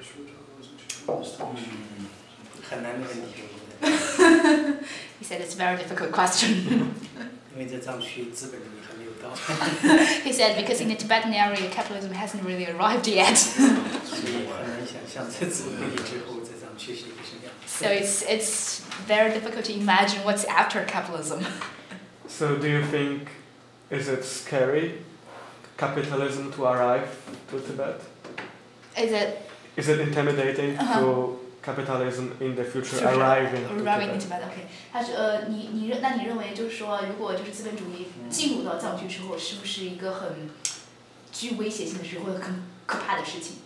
很难的问题，我觉得。 He said it's a very difficult question. 因为在藏区资本主义还没有到。 He said because in the Tibetan area, capitalism hasn't really arrived yet. 所以很难想象在资本主义之后，在藏区是一个什么样。 So it's very difficult to imagine what's after capitalism. So do you think is it scary, capitalism to arrive to Tibet? Is it intimidating to capitalism in the future arriving in Tibet? Okay. 他说你认为就是说，如果就是资本主义进入到藏区之后，是不是一个很具威胁性的事，或者很可怕的事情？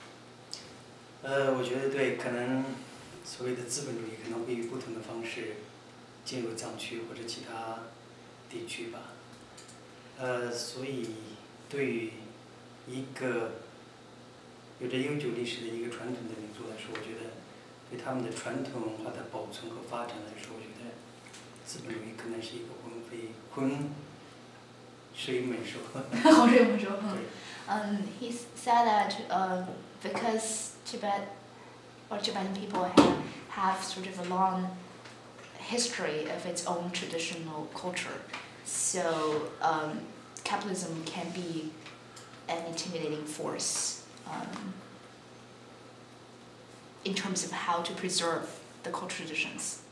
我觉得对，可能所谓的资本主义可能会以不同的方式进入藏区或者其他地区吧。所以对于一个有着悠久历史的一个传统的民族来说，我觉得对他们的传统文化的保存和发展来说，我觉得资本主义可能是一个浑水猛兽。 浑水猛兽。He said that because Tibetan people have sort of a long history of its own traditional culture, so capitalism can be an intimidating force in terms of how to preserve the cultural traditions.